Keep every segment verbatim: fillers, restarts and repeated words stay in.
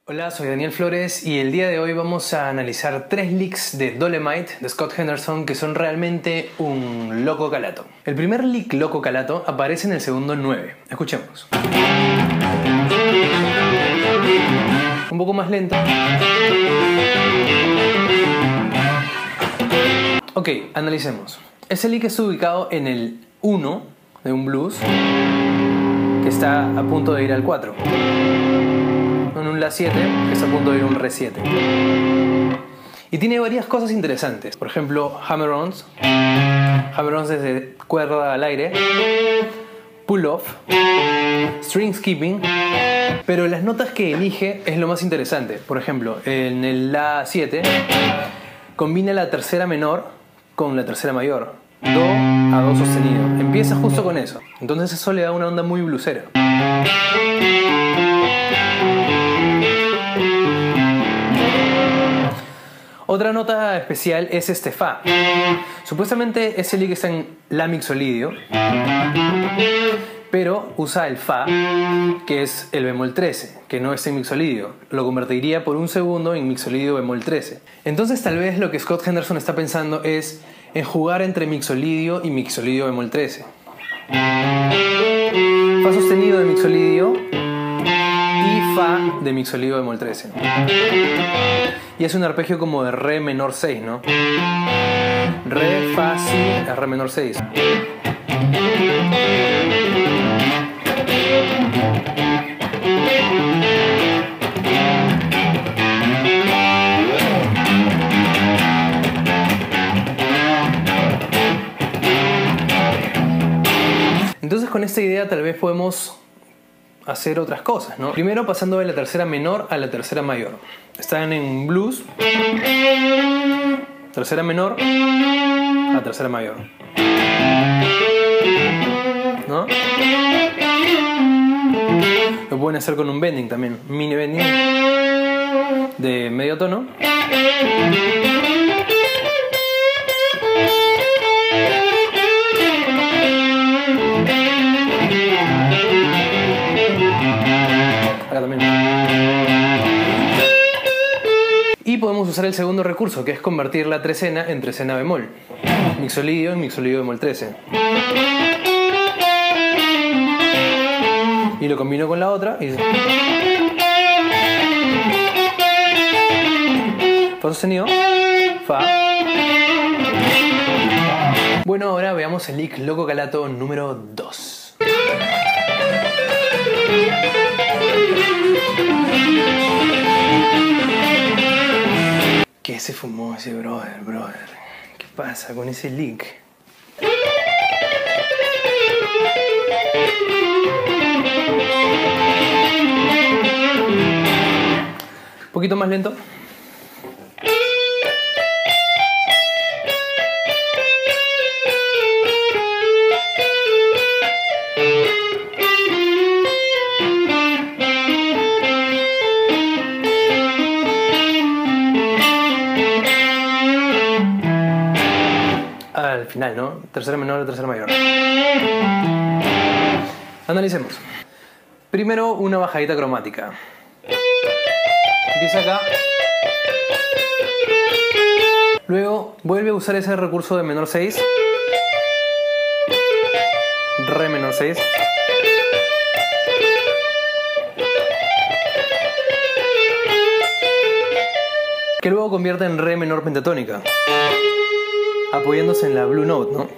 Hola, soy Daniel Flores y el día de hoy vamos a analizar tres licks de Dolemite de Scott Henderson que son realmente un loco calato. El primer lick loco calato aparece en el segundo nueve. Escuchemos. Un poco más lento. Ok, analicemos. Ese lick está ubicado en el uno de un blues que está a punto de ir al cuatro. En un La siete que está a punto de ir a un Re siete. Y tiene varias cosas interesantes. Por ejemplo, hammer-ons. Hammer-ons desde cuerda al aire. Pull-off. String skipping. Pero las notas que elige es lo más interesante. Por ejemplo, en el La siete combina la tercera menor con la tercera mayor. Do a Do sostenido. Empieza justo con eso. Entonces eso le da una onda muy bluesera. Otra nota especial es este Fa. Supuestamente ese lick está en La mixolidio, pero usa el Fa, que es el bemol trece, que no es en mixolidio. Lo convertiría por un segundo en mixolidio bemol trece. Entonces tal vez lo que Scott Henderson está pensando es en jugar entre mixolidio y mixolidio bemol trece. Fa sostenido de mixolidio y Fa de mixolidio bemol trece. Y es un arpegio como de Re menor seis, ¿no? Re, Fa, Si, Re menor seis. Entonces con esta idea tal vez podemos hacer otras cosas, ¿no? Primero pasando de la tercera menor a la tercera mayor. Están en blues, tercera menor a tercera mayor, ¿no? Lo pueden hacer con un bending también, mini bending de medio tono. Acá también. Y podemos usar el segundo recurso, que es convertir la trecena en trecena bemol. Mixolidio en mixolidio bemol trece. Y lo combino con la otra y... Fa sostenido, Fa. Bueno, ahora veamos el lick loco calato número dos. ¿Qué se fumó ese brother, brother? ¿Qué pasa con ese lick? Un poquito más lento. Al final, ¿no? Tercera menor, tercera mayor. Analicemos. Primero, una bajadita cromática. Empieza acá. Luego, vuelve a usar ese recurso de menor seis. Re menor seis. Que luego convierte en Re menor pentatónica, apoyándose en la Blue Note, ¿no?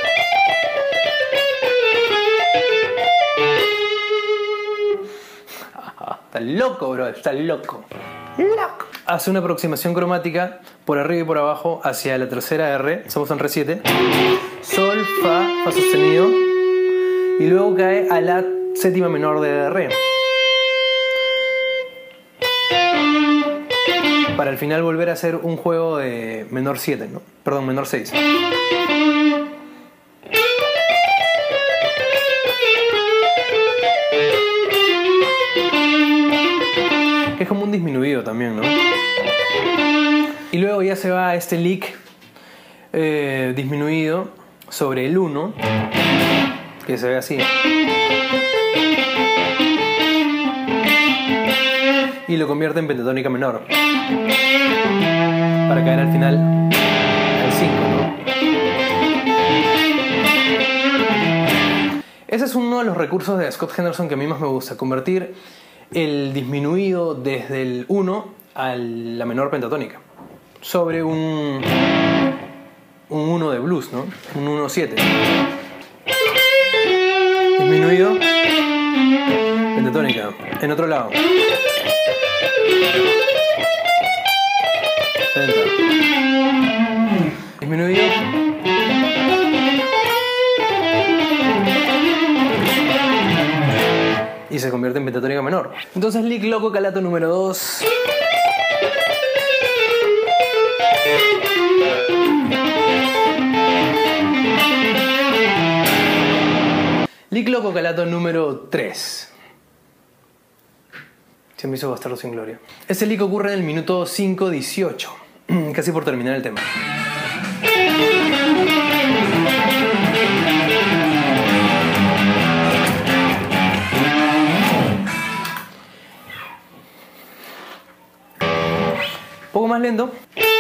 Está loco, bro, está loco. Loco. Hace una aproximación cromática por arriba y por abajo hacia la tercera R, estamos en Re siete. Sol, Fa, Fa sostenido. Y luego cae a la séptima menor de Re. Para al final volver a hacer un juego de menor siete, ¿no? Perdón, menor seis. Es como un disminuido también, ¿no? Y luego ya se va a este lick eh, disminuido sobre el uno, que se ve así. y lo convierte en pentatónica menor para caer al final al cinco, ¿no? Ese es uno de los recursos de Scott Henderson que a mí más me gusta, convertir el disminuido desde el uno a la menor pentatónica sobre un un uno de blues, ¿no? Un uno siete. Disminuido, pentatónica. En otro lado. Penta. Disminuido. Y se convierte en pentatónica menor. Entonces, lick loco calato número dos. Lick loco calato número tres. Se me hizo bastardo sin gloria. Este lick ocurre en el minuto cinco dieciocho. Casi por terminar el tema. Poco más lento.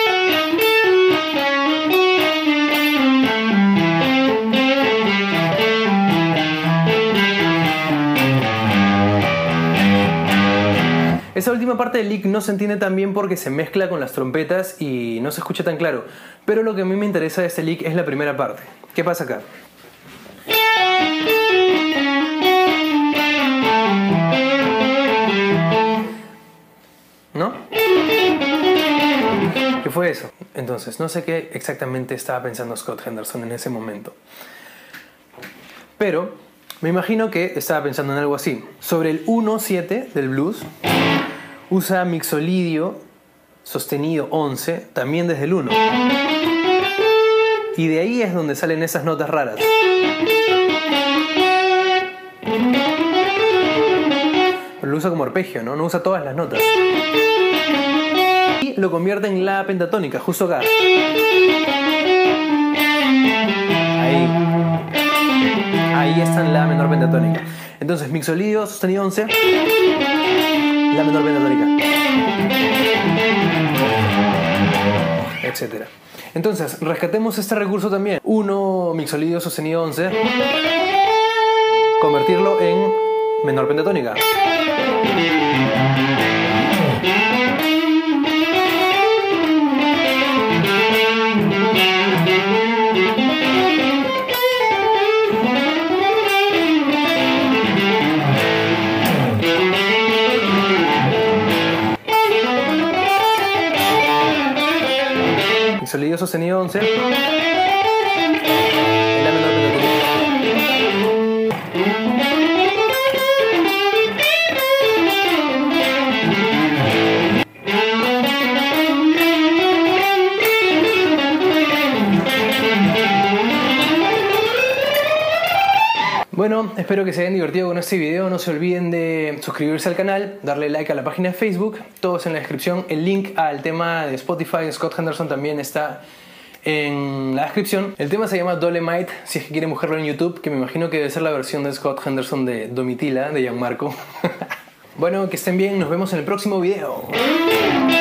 Esa última parte del lick no se entiende tan bien porque se mezcla con las trompetas y no se escucha tan claro. Pero lo que a mí me interesa de este lick es la primera parte. ¿Qué pasa acá? ¿No? ¿Qué fue eso? Entonces, no sé qué exactamente estaba pensando Scott Henderson en ese momento. Pero me imagino que estaba pensando en algo así. Sobre el uno siete del blues, usa mixolidio sostenido once, también desde el uno. Y de ahí es donde salen esas notas raras. Pero lo usa como arpegio, ¿no? No usa todas las notas. Y lo convierte en la pentatónica, justo acá. Ahí. Ahí está en la menor pentatónica. Entonces, mixolidio sostenido once, la menor pentatónica, etcétera. Entonces, rescatemos este recurso también. uno mixolidio sostenido once, convertirlo en menor pentatónica. Mixolidio sostenido once, en la menor pentatónica. Bueno, espero que se hayan divertido con este video. No se olviden de suscribirse al canal, darle like a la página de Facebook, todo es en la descripción. El link al tema de Spotify de Scott Henderson también está en la descripción. El tema se llama Dolemite, si es que quieren buscarlo en YouTube, que me imagino que debe ser la versión de Scott Henderson de Domitila, de Gianmarco. Bueno, que estén bien, nos vemos en el próximo video.